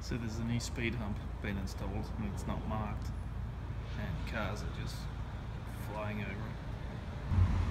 So there's a new speed hump been installed and it's not marked, and cars are just flying over it.